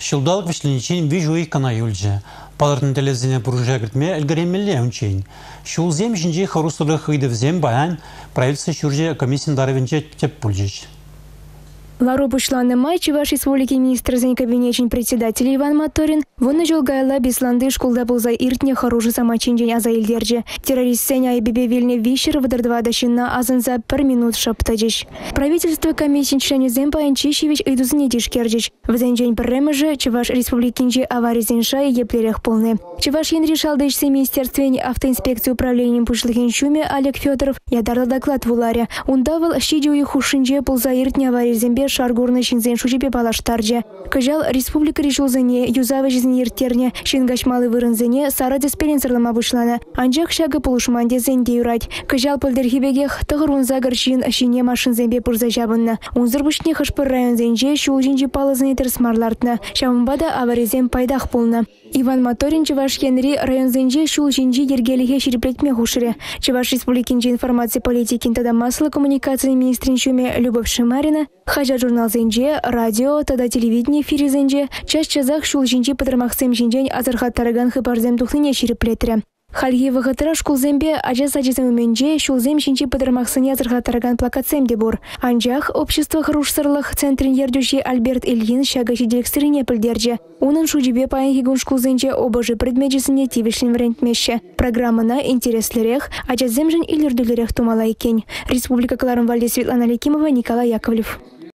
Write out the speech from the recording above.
Шылдалық вишленичен вижу их кана юльже. Палыртын телезіне бұрыжа кіртме әлгіремелі өңчейін. Шул зем жінже харустырық үйді взем баян правительство шүрже комиссияндары теп пульжеш. Лару Бушланы Майчи, ваш республики министр за кабинетчин председатель Иван Моторин, вон жол гайла Бесланды школда был за иртне хороший самочинжень аза илдерджи. Террорист Сеня и Бебе Вильне Вишер выдардва дощина азанза per минут шаптаджич. Правительство комиссиян членю земпа Анчищевич и дузанетиш керджич. В день премеже, чеваш республикинжи аварий зенша и еплерях полны. Чеваш ен решал дышься министерстве автоинспекции управлением Пушлыхинчуме Олег Федоров ядарла доклад в Уларе. Он давал щидю и хушинже был за иртне аварий зембе шаргурны шинзен шучепе палаштарджа. Кажал республика решил за не юзавы жизни иртерне, шингашмалы вырынзене сараде спеленсерлама вышлана. Анжак шага полушманде зенде юрать. Кажал польдерхибегех тагырун загарчин шине машин зембе пурзажабынна. Унзырбышне хашпыр район зенже шулжинжи палазынетер смарлартна. Шамбада аваризем пайдах полна. Иван Моторин чеваш Хенри район зенже шулжинжи ергелихе шириплетме хушире. Чеваш республикинжи информации политики тада масло коммуникации министринчуме Любовь Шимарина. Хажа журнал зенже, радио, тада телевидение эфире зенже. Часть чазах шулжинжи патрамахсем жинжень азархат тараган хыпарзем тухныне шириплетре. Хальги вахатра шкулзембе ажа саджизем уменже шулзем шинчи патрамахсыне азархат тараган плакатсем дебур. Анжах общество харушсарлах центрин ердюши Альберт Ильин шагаши директорине пыльдерже. Унын шуджибе паянхигун шкулзенже обожи предмеджисыне тивишлин врентмеше. Программана интереслерех, ажа земжен илердюлерех тумала икень. Республика Кларым Вальде Светлана Лекимова, Николай Яковлев.